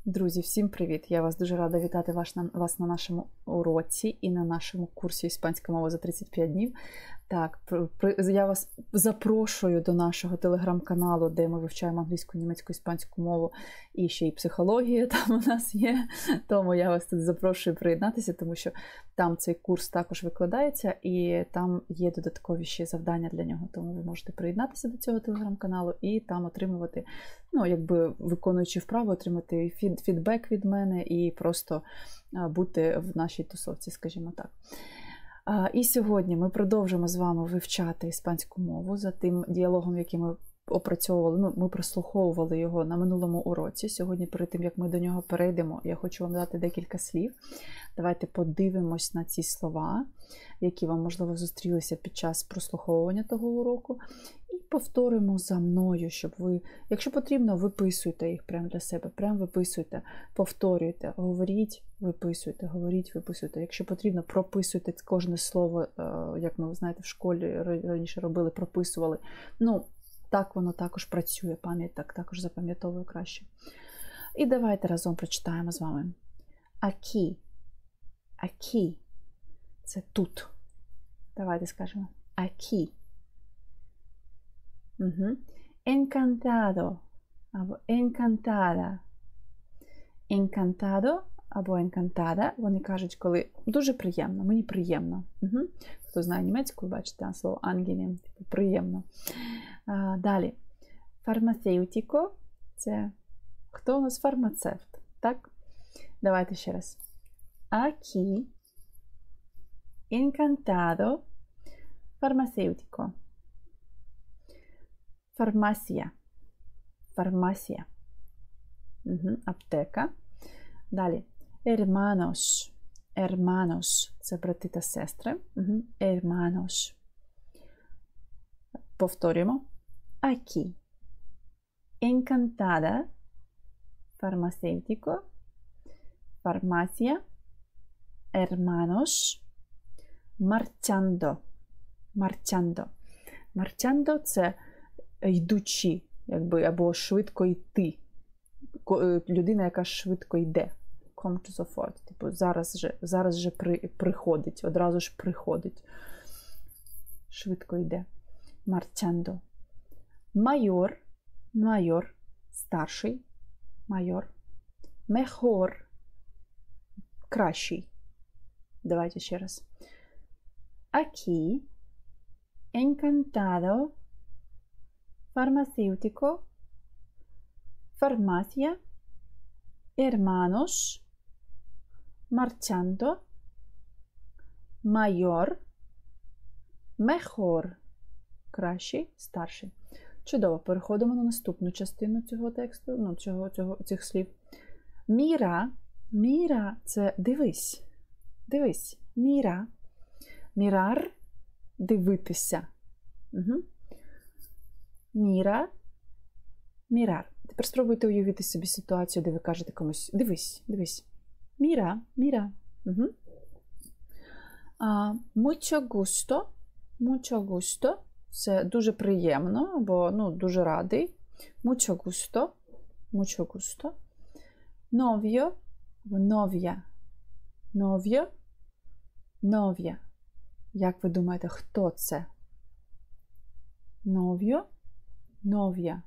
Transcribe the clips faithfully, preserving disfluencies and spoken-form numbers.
Друзі, всім привіт! Я вас дуже рада вітати вас на, вас на нашому уроці і на нашому курсі «Іспанська мова за тридцять п'ять днів». Так, я вас запрошую до нашого телеграм-каналу, де ми вивчаємо англійську, німецьку, іспанську мову і ще й психологія там у нас є. Тому я вас тут запрошую приєднатися, тому що там цей курс також викладається і там є додаткові ще завдання для нього. Тому ви можете приєднатися до цього телеграм-каналу і там отримувати, ну, якби виконуючи вправи, отримати фід, фідбек від мене і просто бути в нашій тусовці, скажімо так. І сьогодні ми продовжимо з вами вивчати іспанську мову за тим діалогом, який ми опрацьовували, ну, ми прослуховували його на минулому уроці. Сьогодні, перед тим, як ми до нього перейдемо, я хочу вам дати декілька слів. Давайте подивимось на ці слова, які вам, можливо, зустрілися під час прослуховування того уроку. І повторимо за мною, щоб ви, якщо потрібно, виписуйте їх прямо для себе. Прямо виписуйте, повторюйте, говоріть, виписуйте, говоріть, виписуйте. Якщо потрібно, прописуйте кожне слово, як ми, знаєте, в школі раніше робили, прописували. Ну, так воно також працює, пам'ять так також запам'ятовує краще. І давайте разом прочитаємо з вами. Aquí. Aquí. Це тут. Давайте скажемо. Aquí. Угу. Encantado. Або encantada. Encantado або encantada. Вони кажуть, коли дуже приємно, мені приємно. Угу. Хто знає німецьку, бачите, слово angenehm, типу приємно. А, далі. Фармацевтико – це хто у нас фармацевт, так? Давайте ще раз. Aquí. Encantado. Farmacéutico. Фармасія. Фармасія. Угу. Аптека. Далі. Hermanos. Hermanos. Це брати та сестри. Угу. Hermanos. Повторюємо. Aquí. Encantada. Farmacéutico. Farmacia. Hermanos. Marchando. Marchando. Marchando – це йдучи, якби, або швидко йти. Людина, яка швидко йде. Kommt sofort. Типу, зараз же, зараз же при, приходить, одразу ж приходить. Швидко йде. Marchando. Mayor. Mayor. Старший. Mayor. Mejor. Кращий. Давайте ще раз. Aquí. Encantado. Farmacéutico. Farmacia. Hermanos. Marchando. Mayor. Mejor. Кращий, старший. Чудово. Переходимо на наступну частину цього тексту, ну, цього, цього, цих слів. Міра. Міра – це дивись. Дивись. Міра. Мірар – дивитися. Угу. Міра. Мірар. Тепер спробуйте уявити собі ситуацію, де ви кажете комусь дивись, дивись. Міра, міра. Угу. А, mucho gusto. Mucho gusto. Це дуже приємно, або, ну, дуже радий. Mucho gusto. Mucho gusto. Novio. Нов'я. Нов'я. Нов'я. Як ви думаєте, хто це? Нов'я. Нов'я.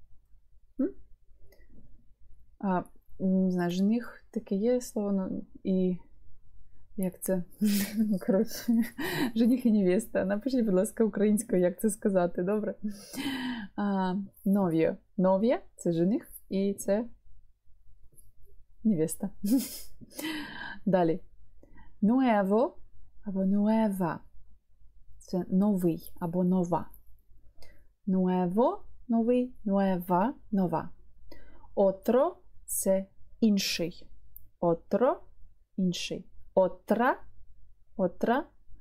А, не знаю, жених таке є слово, ну, і як це? Коротше, жених і невеста. Напишіть, будь ласка, українською, як це сказати, добре? А, нов'я. Нов'я – це жених, і це невеста. Далі. Nuevo або nueva. Це новий або нова. Nuevo – новий, nueva – нова. Otro – це інший. Otro – інший. Otra – otra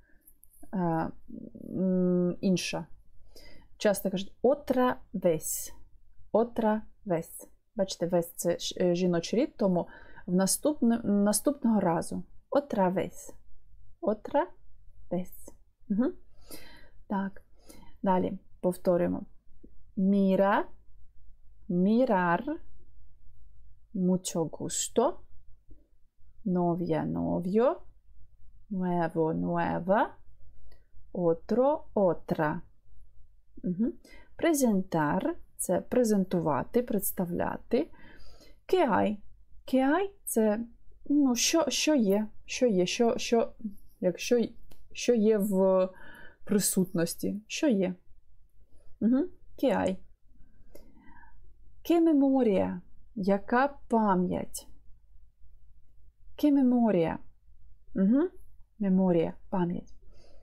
– інша. Часто кажуть otra vez. Otra vez. Бачите, весь це жіночий рід, тому в наступне, наступного разу. Otra vez. Otra vez. Угу. Так. Далі повторюємо. Міра, мірар, mucho gusto, novia, novio, nuevo, nueva, otro, otra. Угу. Презентар – це презентувати, представляти. Che hai? Che hai – це ну, що, що є, що є, що, що, якщо, що є в присутності, що є. Угу. Che hai? Che memoria? Яка пам'ять? Che memoria? Угу. Меморія, пам'ять.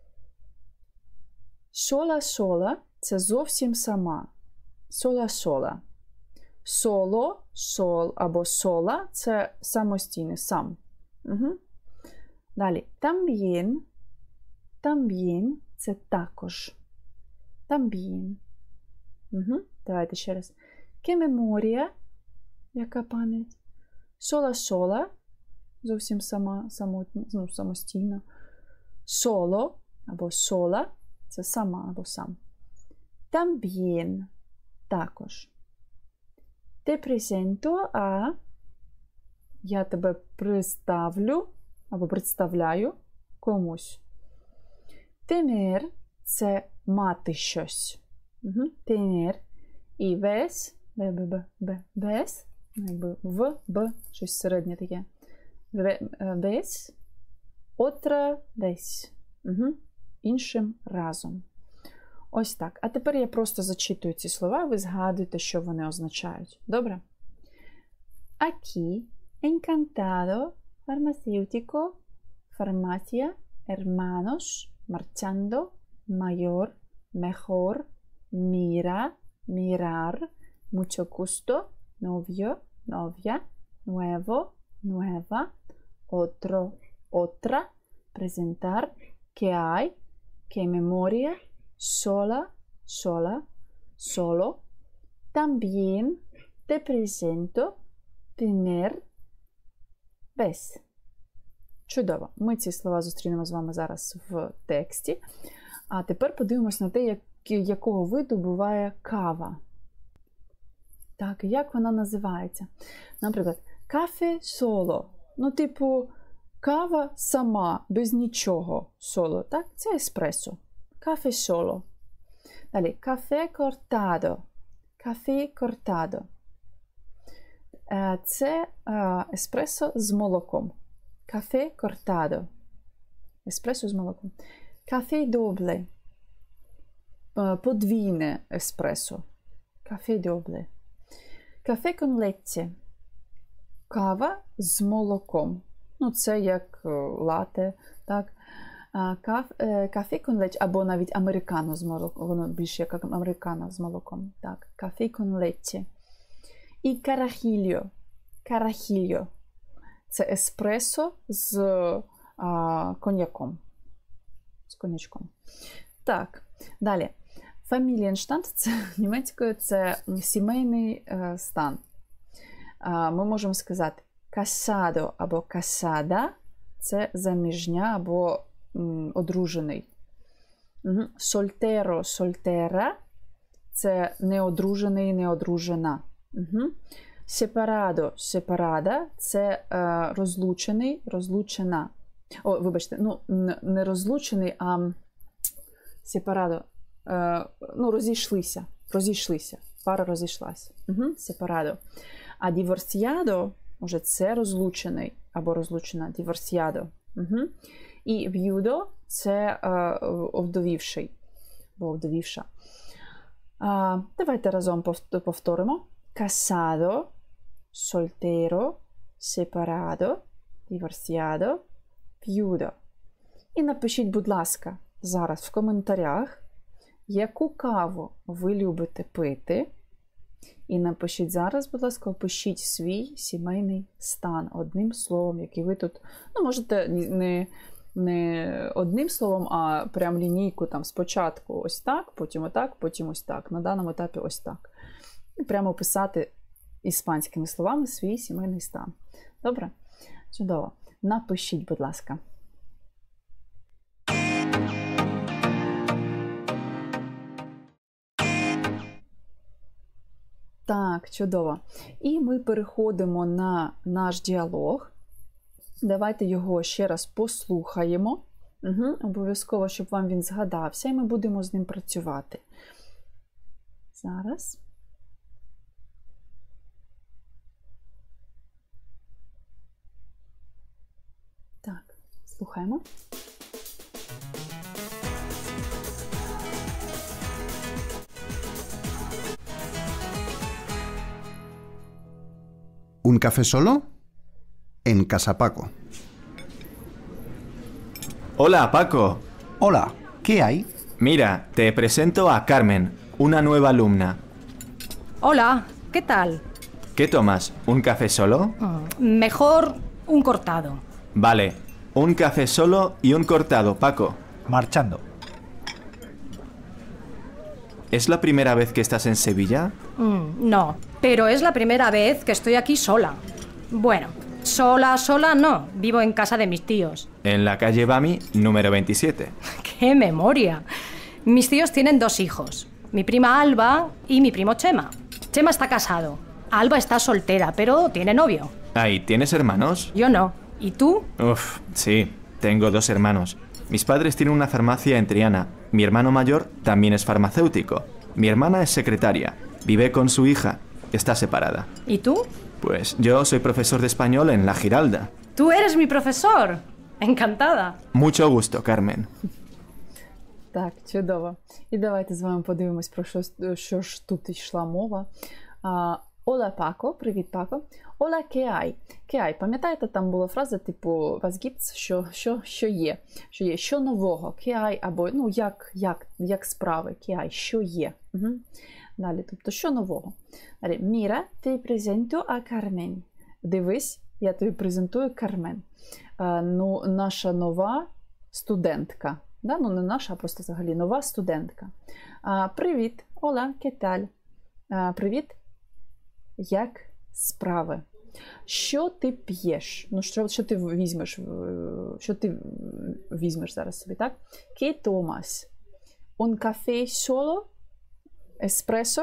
Sola sola – це зовсім сама. Sola sola. Solo, sol або sola – це самостійний, сам. Угу. Далі. También. También – це також. También. Угу. Давайте ще раз. Che memoria? Яка пам'ять? Sola sola – зовсім сама, самотня, ну, самостійна. Solo або sola – це сама або сам. También – також. Te presento a – я тебе представлю або представляю комусь. Tener – це мати щось. Угу. Tener. І ves – б, б, б, б, ves, якби в, б, щось середнє таке. Ves, otra vez. Угу. Іншим разом. Ось так. А тепер я просто зачитую ці слова, ви згадуєте, що вони означають. Добре? Aquí, encantado, farmacéutico, farmacia, hermanos, marchando, mayor, mejor, mira, mirar, mucho gusto, novio, novia, nuevo, nueva, otro, otra, presentar, que hay, que memoria, sola, sola, solo, también te presento, tener, ves. Чудово. Ми ці слова зустрінемо з вами зараз в тексті. А тепер подивимось на те, як, якого виду буває кава. Так, як вона називається? Наприклад, кафе соло. Ну, типу, кава сама, без нічого соло. Так? Це еспресо. Кафе соло. Далі, кафе кортадо. Кафе кортадо. Це еспресо з молоком. Кафе кортадо. Еспресо з молоком. Кафе добле. Подвійне еспресо. Кафе добле. Кафе кон летте. Кава з молоком. Ну, це як лате, так? Каф, кафе кон летте, або навіть американо з молоком. Воно більше як американо з молоком. Так, кафе кон летте. І карахільо. Карахільо. Це еспресо з а, коньяком. З коньячком. Так, далі. Фамілієнштанд, це німецькою, це сімейний е, стан. А, ми можемо сказати casado або casada – це заміжня або м, одружений. Угу. Soltero, soltera – це неодружений, неодружена. Угу. Separado, separada – це е, розлучений, розлучена. О, вибачте, ну, не розлучений, а separado. Е, ну, розійшлися, розійшлися, пара розійшлася. Угу. Separado. А divorciado – уже це розлучений або розлучена, divorciado. Угу. І viudo – це е, овдовівший, або овдовівша. А, давайте разом повторимо. Casado, soltero, separado, divorciado, viudo. І напишіть, будь ласка, зараз в коментарях, яку каву ви любите пити. І напишіть зараз, будь ласка, опишіть свій сімейний стан одним словом, який ви тут, ну, можете не, не одним словом, а прям лінійку там спочатку ось так, потім отак, потім ось так. На даному етапі ось так. І прямо писати іспанськими словами свій сімейний стан. Добре? Чудово. Напишіть, будь ласка. Так, чудово. І ми переходимо на наш діалог. Давайте його ще раз послухаємо. Угу. Обов'язково, щоб вам він згадався, і ми будемо з ним працювати. Зараз. Так, слухаємо. ¿Un café solo? En Casa Paco. Hola, Paco. Hola, ¿qué hay? Mira, te presento a Carmen, una nueva alumna. Hola, ¿qué tal? ¿Qué tomas? ¿Un café solo? Mm, Mejor un cortado. Vale, un café solo y un cortado, Paco. Marchando. ¿Es la primera vez que estás en Sevilla? Mm, no, pero es la primera vez que estoy aquí sola. Bueno, sola, sola no. Vivo en casa de mis tíos. En la calle Bami, número veintisiete. ¡Qué memoria! Mis tíos tienen dos hijos. Mi prima Alba y mi primo Chema. Chema está casado. Alba está soltera, pero tiene novio. Ahí, ¿tienes hermanos? Yo no. ¿Y tú? Uf, sí, tengo dos hermanos. Mis padres tienen una farmacia en Triana. Mi hermano mayor también es farmacéutico. Mi hermana es secretaria. Vive con su hija. Está separada. ¿Y tú? Pues yo soy profesor de español en La Giralda. ¡Tú eres mi profesor! Encantada. Mucho gusto, Carmen. Так, чудово. І давайте з вами подивимось, про що, що ж тут йшла мова. Ола Пако, привіт, Пако. Ола Кеай. Кеай, пам'ятаєте, там була фраза типу «Was gibt's?», що, що, що є, що є, що нового, Кеай, або, ну, як, як, як справи, Кеай, що є. Угу. Далі, тобто, що нового. Далі, Міра, ти презенту а Кармен. Дивись, я тобі презентую Кармен. А, ну, наша нова студентка. Да? Ну, не наша, а просто взагалі нова студентка. А, привіт, ола, кеталь. А, привіт, як справи? Що ти п'єш? Ну, що, що ти візьмеш? Що ти візьмеш зараз собі, так? Ке томас? Un café solo? Еспресо?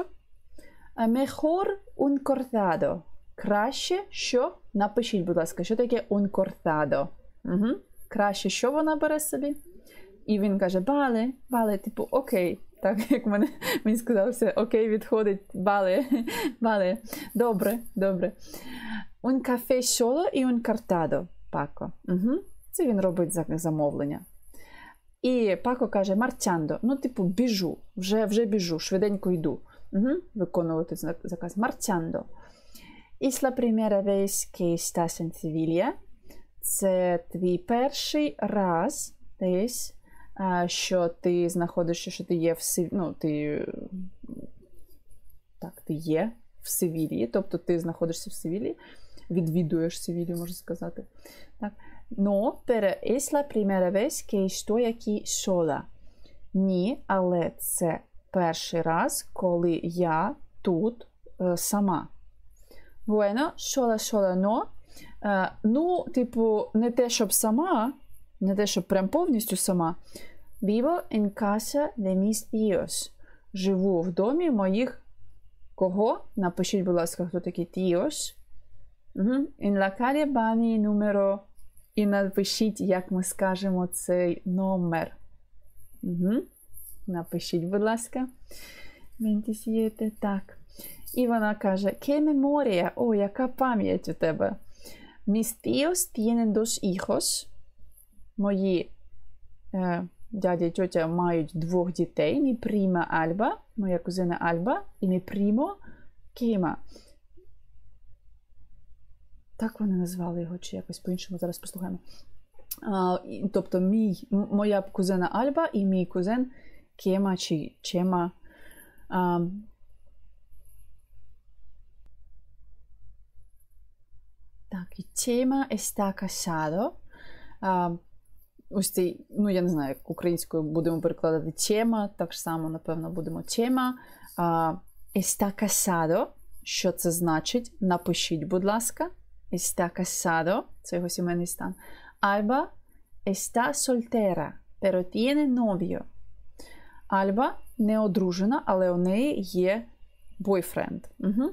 Mejor un cortado. Краще, що? Напишіть, будь ласка, що таке un cortado? Угу. Краще, що вона бере собі? І він каже, бале, бале, типу, окей. Так, як мене, мені сказався, окей, відходить, бале, бале. Добре, добре. Un café solo і un cortado, Пако. Угу. Це він робить замовлення. І Пако каже, марчандо, ну, типу, біжу, вже, вже біжу, швиденько йду. Угу. Виконувати заказ. Марчандо. Es la primera vez que estás en Sevilla. Це твій перший раз десь, що ти знаходишся, що ти є в Севілії, ну, ти, так, ти є в Севілії, тобто ти знаходишся в Севілії, відвідуєш Севілію, можна сказати. Так. No, pero es la primera vez que estoy aquí sola. Ні, але це перший раз, коли я тут е, сама. Bueno, sola, sola, no. Е, ну, типу, не те, щоб сама, не те, щоб прям повністю сама. Vivo en casa de mis tíos. Живу в домі моїх кого? Напишіть, будь ласка, хто такі tíos. Угу. En la calle Bami número. І напишіть, як ми скажемо цей номер. Угу. Напишіть, будь ласка. двадцять сім, так. І вона каже, ¿Qué memoria? О, яка пам'ять у тебе? Mis tíos tienen dos hijos. Мої е, дядя і тьотя мають двох дітей. Мій прима Альба, моя кузина Альба, і мій примо Кема. Так вони назвали його, чи якось по-іншому, зараз послухаємо. А, тобто, мій, моя кузина Альба і мій кузен Кема чи Чема. А, так, і Чема está casado. А, ось цей, ну, я не знаю, як українською будемо перекладати Чема, так само, напевно, будемо Чема. А, está casado. Що це значить? Напишіть, будь ласка. Está casado, це його сімейний стан. Alba está soltera, pero tiene novio. Альба не одружена, але у неї є boyfriend. Угу.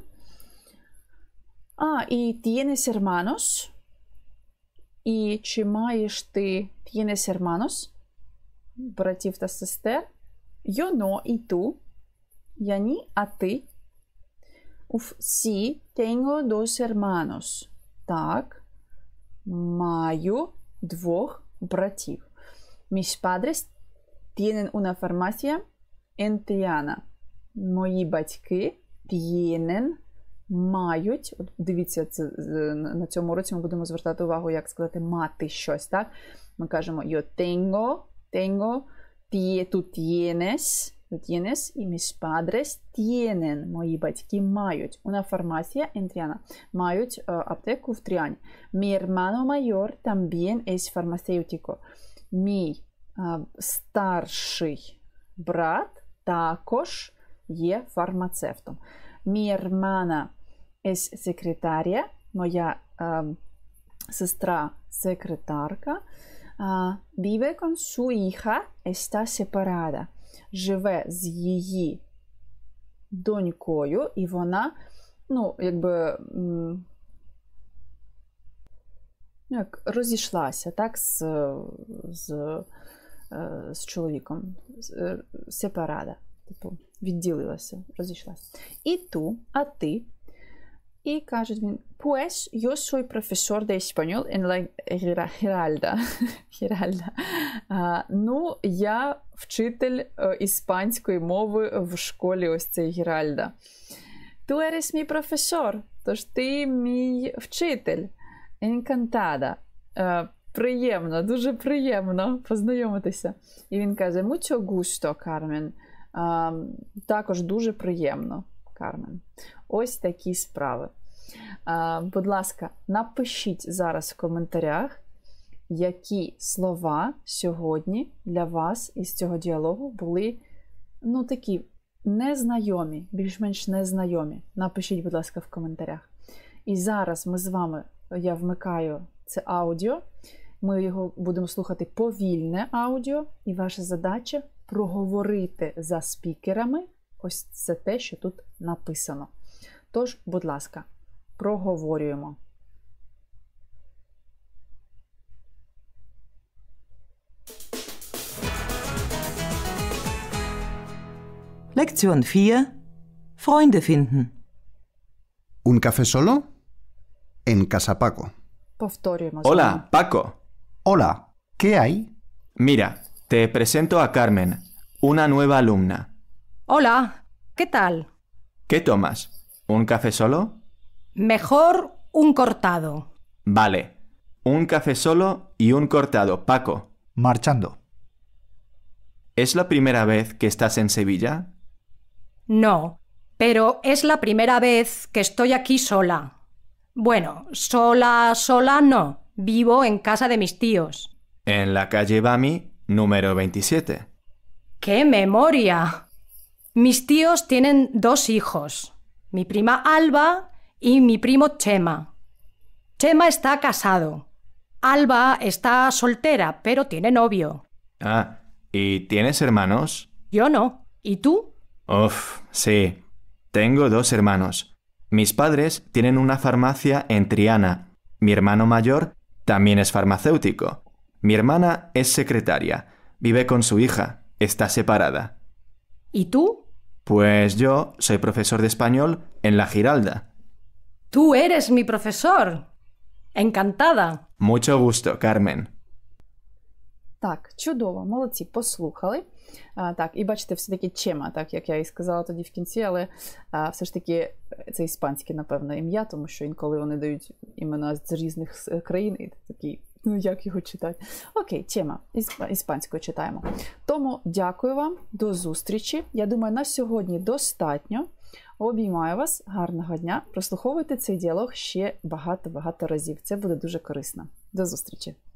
А, і tienes hermanos? І чи маєш ти tienes hermanos? Братів та сестер? Yo no, і ту? Я ні, а ти? Уф, sí, tengo dos hermanos. Так, маю двох братів. Mis padres tienen una farmacia en Triana. Мої батьки tienen, мають. От дивіться, це, на цьому уроці ми будемо звертати увагу, як сказати мати щось, так? Ми кажемо yo tengo, tengo, tie, tú tienes, tú tienes, і mis padres tienen, мої батьки мають. Una farmacia en Triana. Мають uh, аптеку в Тріані. Mi hermano mayor también es farmacéutico. Мій uh, старший брат також є фармацевтом. Mi hermana es secretaria, моя uh, сестра секретарка. Uh, vive con su hija, está separada. Живе з її донькою, і вона, ну, якби, як розійшлася, так, з, з, з чоловіком. Сепарада. Типу, відділилася, розійшлася. І ту, а ти. І каже він, pues yo soy profesor de español en la Giralda. Giralda. А, ну, я вчитель е, іспанської мови в школі ось цей Гіральда. Tú eres mi profesor, тож ти мій вчитель. Encantada. Е, приємно, дуже приємно познайомитися. І він каже, mucho gusto, Carmen. Е, також дуже приємно. Кармен. Ось такі справи. А, будь ласка, напишіть зараз в коментарях, які слова сьогодні для вас із цього діалогу були, ну, такі незнайомі, більш-менш незнайомі. Напишіть, будь ласка, в коментарях. І зараз ми з вами, я вмикаю це аудіо, ми його будемо слухати повільне аудіо, і ваша задача проговорити за спікерами ось це те, що тут написано. Тож, будь ласка, проговорюємо. Lektion vier. Freunde finden. ¿Un café solo? En Casa Paco. Повторюємо. з вами. Hola, Paco. Hola, ¿qué hay? Mira, te presento a Carmen, una nueva alumna. Hola, ¿qué tal? ¿Qué tomas? ¿Un café solo? Mejor un cortado. Vale. Un café solo y un cortado, Paco. Marchando. ¿Es la primera vez que estás en Sevilla? No, pero es la primera vez que estoy aquí sola. Bueno, sola, sola no. Vivo en casa de mis tíos. En la calle Bami, número veintisiete. ¡Qué memoria! Mis tíos tienen dos hijos, mi prima Alba y mi primo Chema. Chema está casado. Alba está soltera, pero tiene novio. Ah, ¿y tienes hermanos? Yo no. ¿Y tú? Uf, sí. Tengo dos hermanos. Mis padres tienen una farmacia en Triana. Mi hermano mayor también es farmacéutico. Mi hermana es secretaria. Vive con su hija. Está separada. ¿Y tú? Pues yo soy profesor de español en la Giralda. Tú eres mi profesor. Encantada. Mucho gusto, Carmen. Так, чудово, молодці, послухали. А, так, і бачите, все-таки Чема, так, як я і сказала тоді в кінці, але а, все ж таки це іспанське, напевно, ім'я, тому що інколи вони дають імена з різних країн, і такі, ну, як його читати? Окей, Чема, іспанською читаємо. Тому дякую вам, до зустрічі. Я думаю, на сьогодні достатньо. Обіймаю вас, гарного дня. Прослуховуйте цей діалог ще багато-багато разів. Це буде дуже корисно. До зустрічі.